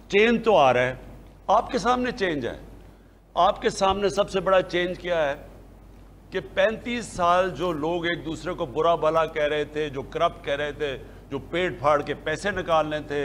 Change तो आ रहा है, आपके सामने चेंज है। आपके सामने सबसे बड़ा चेंज क्या है कि 35 साल जो लोग एक दूसरे को बुरा भला कह रहे थे, जो करप्ट कह रहे थे, जो पेट फाड़ के पैसे निकालने थे,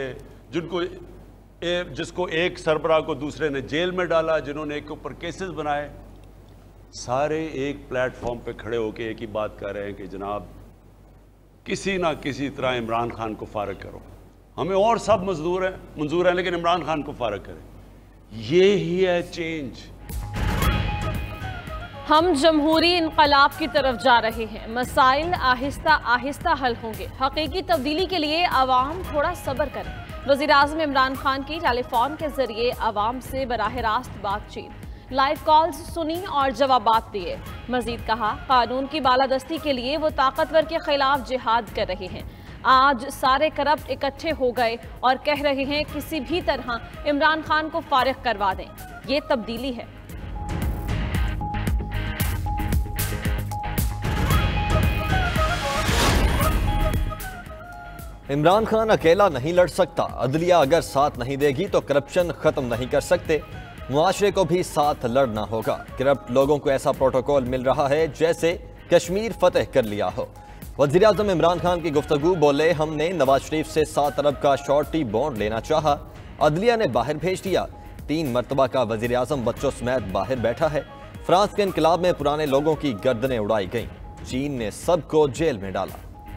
जिसको एक सरबराह को दूसरे ने जेल में डाला, जिन्होंने एक के ऊपर केसेस बनाए, सारे एक प्लेटफॉर्म पे खड़े होकर एक ही बात कर रहे हैं कि जनाब किसी ना किसी तरह इमरान खान को फारग करो। हमें और सब मंजूर है लेकिन इमरान खान को फारग करें। ये ही है चेंज। हम जमहूरी इनकलाब की तरफ जा रहे हैं। मसाइल आहिस्ता आहिस्ता हल होंगे। हकीकी तब्दीली के लिए आवाम थोड़ा सब्र करें। वज़ीर-ए-आज़म इमरान खान की टेलीफोन के जरिए आवाम से बराह रास्त बातचीत, लाइव कॉल्स सुनी और जवाबात दिए। मजीद कहा, कानून की बालादस्ती के लिए वो ताकतवर के खिलाफ जिहाद कर रहे हैं। आज सारे करप्ट इकट्ठे हो गए और कह रहे हैं किसी भी तरह इमरान खान को फारिग करवा दें। ये तब्दीली है। इमरान खान अकेला नहीं लड़ सकता। अदलिया अगर साथ नहीं देगी तो करप्शन खत्म नहीं कर सकते। मुआशरे को भी साथ लड़ना होगा। करप्ट लोगों को ऐसा प्रोटोकॉल मिल रहा है जैसे कश्मीर फतेह कर लिया हो। वज़ीर आज़म इमरान खान की गुफ्तगू, बोले हमने नवाज शरीफ से 7 अरब का शॉर्टी बॉन्ड लेना चाहा, अदलिया ने बाहर भेज दिया। 3 मरतबा का वज़ीर आज़म बच्चों समेत बाहर बैठा है। फ्रांस के इनकलाब में पुराने लोगों की गर्दनें उड़ाई गईं। चीन ने सबको जेल में डाला।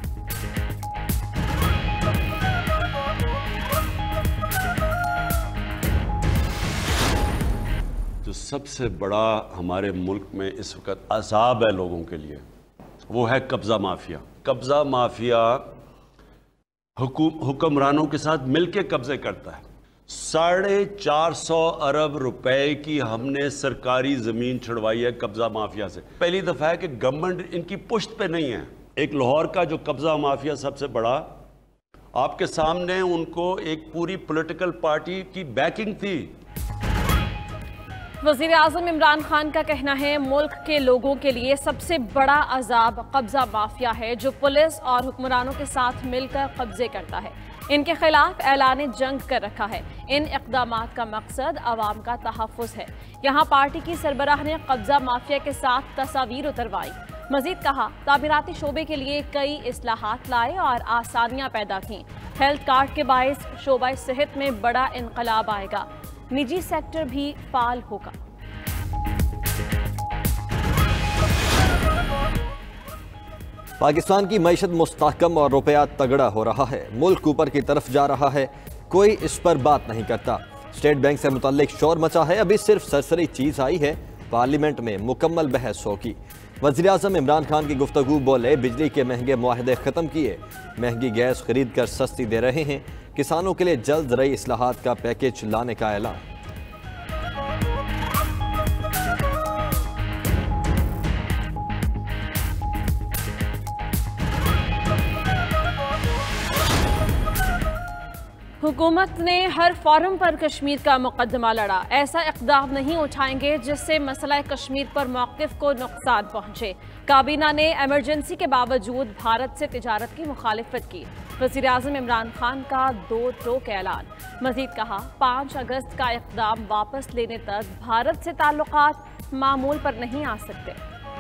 जो सबसे बड़ा हमारे मुल्क में इस वक्त अज़ाब है लोगों के लिए, वो है कब्ज़ा माफिया। कब्ज़ा माफिया हुक्मरानों के साथ मिलके कब्जे करता है। 450 अरब रुपए की हमने सरकारी ज़मीन छुड़वाई है कब्ज़ा माफिया से। पहली दफ़ा है कि गवर्नमेंट इनकी पुश्त पे नहीं है। एक लाहौर का जो कब्ज़ा माफिया सबसे बड़ा, आपके सामने उनको एक पूरी पॉलिटिकल पार्टी की बैकिंग थी। वज़ीर आज़म इमरान खान का कहना है, मुल्क के लोगों के लिए सबसे बड़ा अजाब कब्जा माफिया है जो पुलिस और हुक्मरानों के साथ मिलकर कब्जे करता है। इनके खिलाफ ऐलान जंग कर रखा है। इन इक़दामात का मकसद आवाम का तहफ़्फ़ुज़ है। यहाँ पार्टी की सरबराह ने कब्जा माफिया के साथ तस्वीर उतरवाई। मजीद कहा, तामीराती शोबे के लिए कई इस्लाहात लाए और आसानियाँ पैदा की। हेल्थ कार्ड के बाइस शोबा सेहत में बड़ा इनकलाब आएगा। निजी सेक्टर भी फाल होगा। पाकिस्तान की मईशत मुस्तहकम और रुपया तगड़ा हो रहा है। मुल्क ऊपर की तरफ जा रहा है, कोई इस पर बात नहीं करता। स्टेट बैंक से मुतल्लिक शोर मचा है, अभी सिर्फ सरसरी चीज आई है, पार्लियामेंट में मुकम्मल बहस होगी। वज़ीर आज़म इमरान खान की गुफ्तगू, बोले बिजली के महंगे मुआहदे ख़त्म किए, महंगी गैस खरीद कर सस्ती दे रहे हैं। किसानों के लिए जल्द ज़रूरी इस्लाहात का पैकेज लाने का ऐलान। हुकूमत ने हर फोरम पर कश्मीर का मुकदमा लड़ा। ऐसा इक़दाम नहीं उठाएंगे जिससे मसला कश्मीर पर मौक़िफ़ को नुकसान पहुँचे। काबीना ने एमरजेंसी के बावजूद भारत से तिजारत की मुखालिफत की। वज़ीर आज़म इमरान खान का 2 टोक ऐलान। मज़ीद कहा, 5 अगस्त का इक़दाम वापस लेने तक भारत से ताल्लुकात मामूल पर नहीं आ सकते।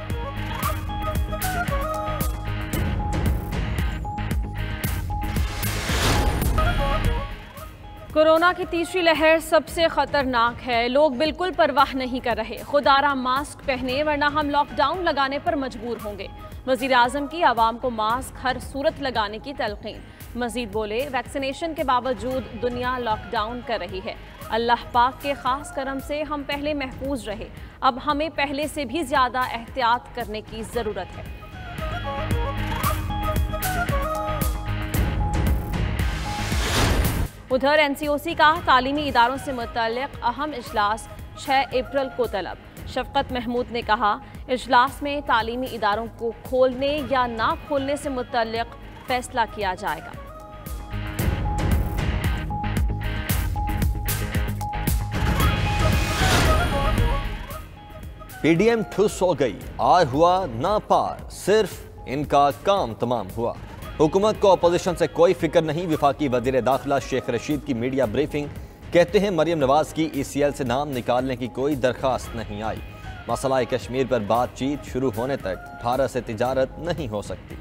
कोरोना की तीसरी लहर सबसे खतरनाक है। लोग बिल्कुल परवाह नहीं कर रहे। खुदारा मास्क पहने वरना हम लॉकडाउन लगाने पर मजबूर होंगे। वज़ीर आज़म की आवाम को मास्क हर सूरत लगाने की तलकीन। मजीद बोले, वैक्सीनेशन के बावजूद दुनिया लॉकडाउन कर रही है। अल्लाह पाक के खास करम से हम पहले महफूज रहे, अब हमें पहले से भी ज़्यादा एहतियात करने की ज़रूरत है। उधर एनसीओसी का तालीमी इदारों से मुतल्लिक़ अहम इजलास 6 अप्रैल को तलब। शफ़क़त महमूद ने कहा, इजलास में तालीमी इदारों को खोलने या ना खोलने से मुतल्लिक़ फैसला किया जाएगा। पीडीएम ठुस हो गई, आर हुआ ना पार, सिर्फ इनका काम तमाम हुआ। हुकूमत को अपोजिशन से कोई फिक्र नहीं। वफाकी वजीर दाखिला शेख रशीद की मीडिया ब्रीफिंग, कहते हैं मरियम नवाज की ECL से नाम निकालने की कोई दरखास्त नहीं आई। मसला कश्मीर पर बातचीत शुरू होने तक भारत से तिजारत नहीं हो सकती।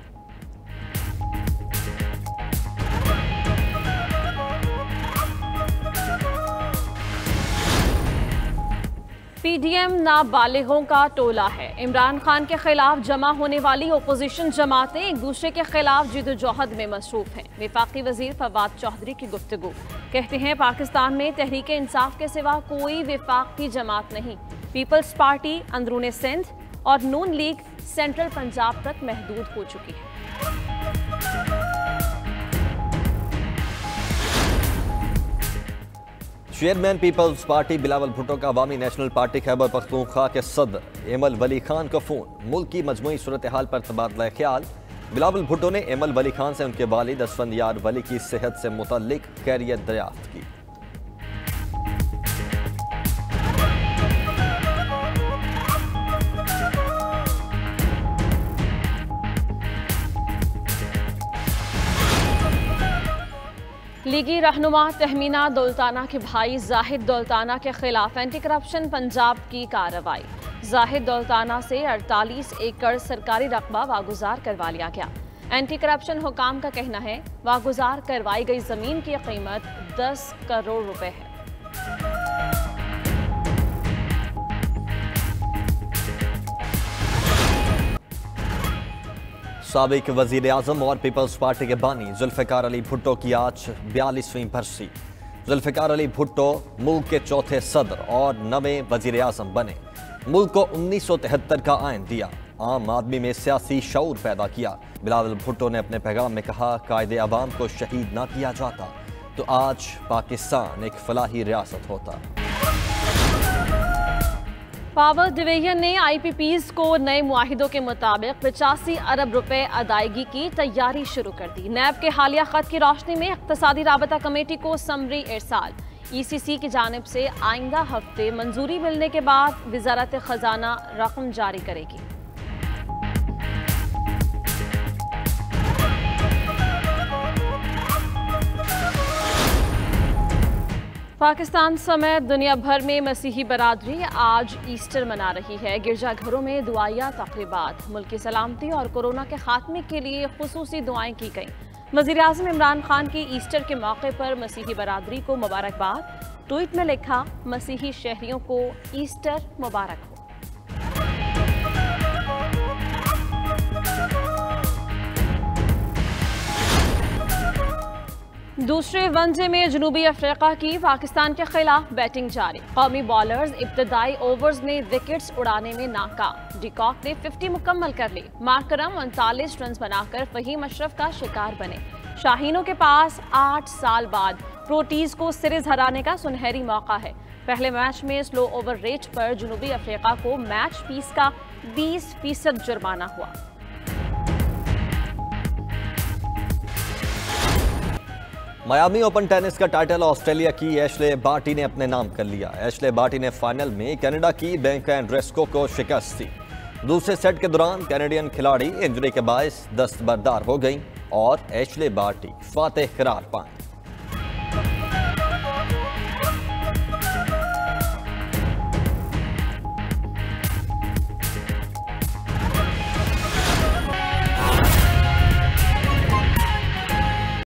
PDM नाबालिगों का टोला है। इमरान खान के खिलाफ जमा होने वाली ओपोजिशन जमातें एक दूसरे के खिलाफ जिदोजहद में मसरूफ हैं। वफाकी वजीर फवाद चौधरी की गुफ्तगू, कहते हैं पाकिस्तान में तहरीक इंसाफ के सिवा कोई वफाकी जमात नहीं। पीपल्स पार्टी अंदरूने सिंध और नून लीग सेंट्रल पंजाब तक महदूद हो चुकी है। Chairman Peoples Party Bilawal Bhutto का अवामी नेशनल पार्टी खैबर पख्तूनख्वा के सदर एमल वली खान का फोन। मुल्क की मजमूई सूरत हाल पर तबादला ख्याल। बिलावल भुट्टो ने एमल वली खान से उनके वालिद असफंदियार वली की सेहत से मुतल्लिक खैरियत दरियाफ्त की। लीगी रहनुमा तहमीना दौलताना के भाई जाहिद दौलताना के खिलाफ एंटी करप्शन पंजाब की कार्रवाई। जाहिद दौलताना से 48 एकड़ सरकारी रकबा वागुजार करवा लिया गया। एंटी करप्शन हुकाम का कहना है वागुजार करवाई गई जमीन की कीमत 10 करोड़ रुपए है। साबिक वजीर आजम और पीपल्स पार्टी के बानी जुल्फिकार अली भुट्टो की आज 42वीं बरसी। जुल्फिकार अली भुट्टो मुल्क के चौथे सदर और 9वें वजीर आजम बने। मुल्क को 1973 का आइन दिया, आम आदमी में सियासी शऊर पैदा किया। बिलावल भुट्टो ने अपने पैगाम में कहा, कायदे अवाम को शहीद ना किया जाता तो आज पाकिस्तान एक फलाही रियासत होता। पावर डिवीजन ने IPPs को नए मुआहिदों के मुताबिक 85 अरब रुपए अदायगी की तैयारी शुरू कर दी। नैब के हालिया खत की रोशनी में इक्तसादी राबता कमेटी को समरी इरसाल। ECC की जानिब से आइंदा हफ्ते मंजूरी मिलने के बाद वजारत खजाना रकम जारी करेगी। पाकिस्तान समेत दुनिया भर में मसीही बरादरी आज ईस्टर मना रही है। गिरजाघरों में दुआया तकरीबात, मुल्क की सलामती और कोरोना के खात्मे के लिए खुसूसी दुआएं की गईं। वज़ीर आज़म इमरान खान की ईस्टर के मौके पर मसीही बरादरी को मुबारकबाद। ट्वीट में लिखा, मसीही शहरियों को ईस्टर मुबारक हो। दूसरे वनडे में जनूबी अफ्रीका की पाकिस्तान के खिलाफ बैटिंग जारी। कौमी बॉलर्स इब्तदाई ओवर्स में विकेट्स उड़ाने में नाकाम। डिकॉक ने 50 मुकम्मल कर ली। मार्करम 39 रन बनाकर फहीम अशरफ का शिकार बने। शाहीनों के पास 8 साल बाद प्रोटीज को सीरीज हराने का सुनहरी मौका है। पहले मैच में स्लो ओवर रेट पर जनूबी अफ्रीका को मैच फीस का 20% जुर्माना हुआ। मायामी ओपन टेनिस का टाइटल ऑस्ट्रेलिया की एशले बार्टी ने अपने नाम कर लिया। एशले बार्टी ने फाइनल में कनाडा की बियांका एंड्रेस्को को शिकस्त दी। दूसरे सेट के दौरान कैनेडियन खिलाड़ी इंजरी के बायस दस्तबरदार हो गई और एशले बार्टी फातेह करार पाई।